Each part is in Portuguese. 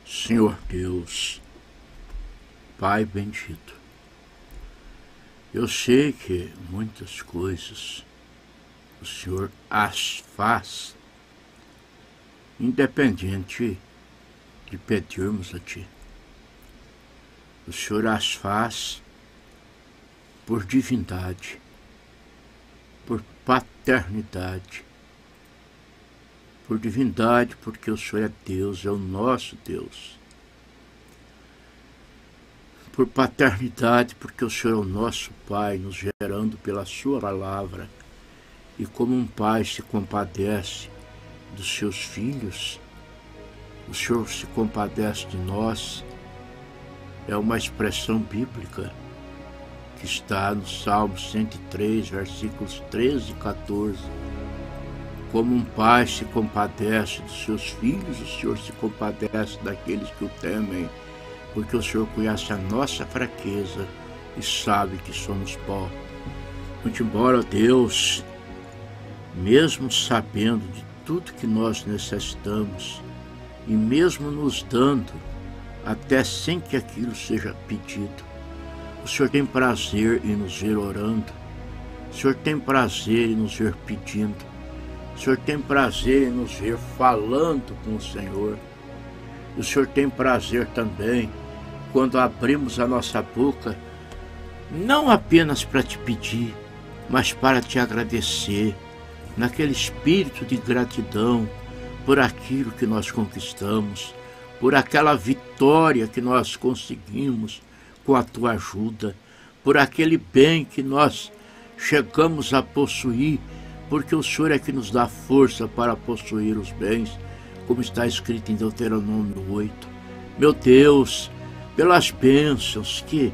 Senhor Deus, Pai bendito, eu sei que muitas coisas o Senhor as faz independente de pedirmos a Ti. O Senhor as faz por divindade, por paternidade, por divindade, porque o Senhor é Deus, é o nosso Deus. Por paternidade, porque o Senhor é o nosso Pai, nos gerando pela Sua palavra. E como um pai se compadece dos seus filhos, o Senhor se compadece de nós. É uma expressão bíblica que está no Salmo 103, versículos 13 e 14. Como um pai se compadece dos seus filhos, o Senhor se compadece daqueles que o temem, porque o Senhor conhece a nossa fraqueza e sabe que somos pó. Muito embora Deus, mesmo sabendo de tudo que nós necessitamos, e mesmo nos dando, até sem que aquilo seja pedido, o Senhor tem prazer em nos ver orando, o Senhor tem prazer em nos ver pedindo, o Senhor tem prazer em nos ver falando com o Senhor. O Senhor tem prazer também quando abrimos a nossa boca, não apenas para te pedir, mas para te agradecer, naquele espírito de gratidão por aquilo que nós conquistamos, por aquela vitória que nós conseguimos com a tua ajuda, por aquele bem que nós chegamos a possuir, porque o Senhor é que nos dá força para possuir os bens, como está escrito em Deuteronômio 8. Meu Deus, pelas bênçãos que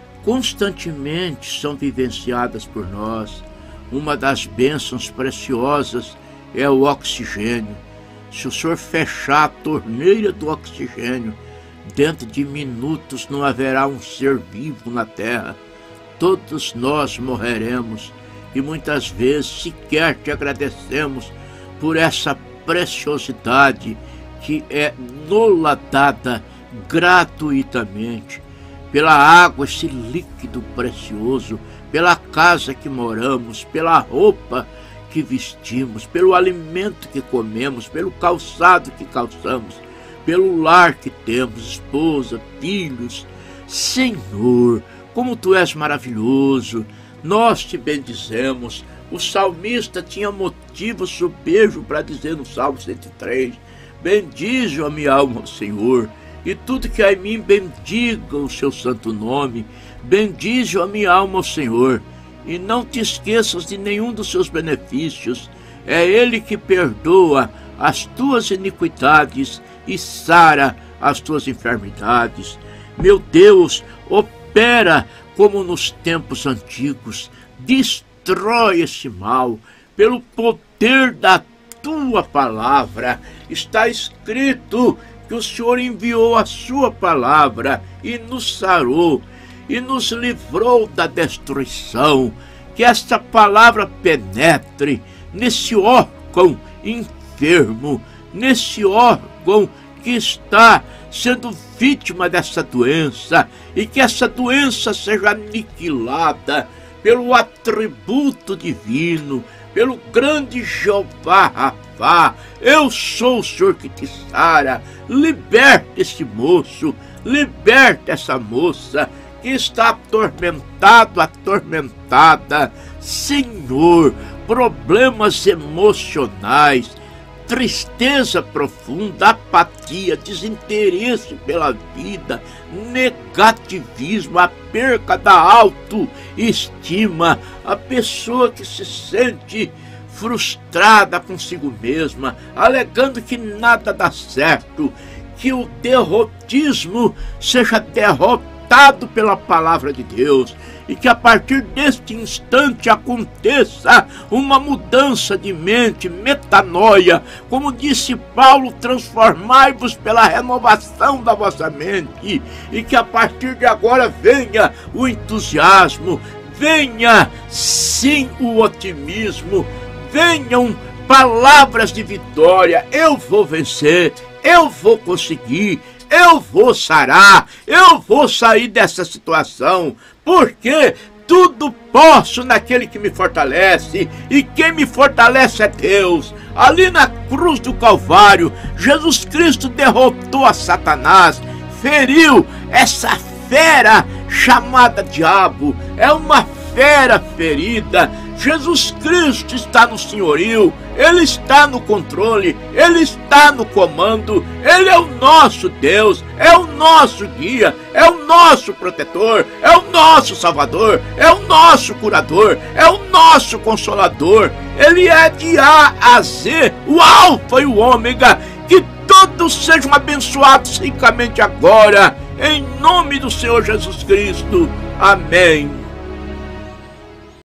constantemente são vivenciadas por nós, uma das bênçãos preciosas é o oxigênio. Se o Senhor fechar a torneira do oxigênio, dentro de minutos não haverá um ser vivo na terra. Todos nós morreremos. E muitas vezes sequer te agradecemos por essa preciosidade que é nola dada gratuitamente, pela água, esse líquido precioso, pela casa que moramos, pela roupa que vestimos, pelo alimento que comemos, pelo calçado que calçamos, pelo lar que temos, esposa, filhos. Senhor, como Tu és maravilhoso! Nós te bendizemos. O salmista tinha motivo sobejo para dizer no Salmo 103, bendize a minha alma ao Senhor, e tudo que há em mim bendiga o seu santo nome. Bendize a minha alma ao Senhor, e não te esqueças de nenhum dos seus benefícios. É Ele que perdoa as tuas iniquidades e sara as tuas enfermidades. Meu Deus, opera como nos tempos antigos, destrói esse mal, pelo poder da Tua palavra. Está escrito que o Senhor enviou a Sua palavra e nos sarou, e nos livrou da destruição. Que esta palavra penetre nesse órgão enfermo, nesse órgão que está sendo vítima dessa doença, e que essa doença seja aniquilada pelo atributo divino, pelo grande Jeová Rafá. Eu sou o Senhor que te sara. Liberta esse moço, liberta essa moça que está atormentado, atormentada. Senhor, problemas emocionais, tristeza profunda, apatia, desinteresse pela vida, negativismo, a perca da autoestima, a pessoa que se sente frustrada consigo mesma, alegando que nada dá certo, que o derrotismo seja derrotado pela palavra de Deus, e que a partir deste instante aconteça uma mudança de mente, metanoia. Como disse Paulo, transformai-vos pela renovação da vossa mente, e que a partir de agora venha o entusiasmo, venha sim o otimismo, venham palavras de vitória. Eu vou vencer, eu vou conseguir, eu vou sarar, eu vou sair dessa situação, porque tudo posso naquele que me fortalece, e quem me fortalece é Deus. Ali na cruz do Calvário, Jesus Cristo derrotou a Satanás, feriu essa fera chamada diabo, é uma fera ferida. Jesus Cristo está no senhorio, Ele está no controle, Ele está no comando, Ele é o nosso Deus, é o nosso guia, é o nosso protetor, é o nosso salvador, é o nosso curador, é o nosso consolador. Ele é de A a Z, o alfa e o ômega. Que todos sejam abençoados ricamente agora, em nome do Senhor Jesus Cristo. Amém.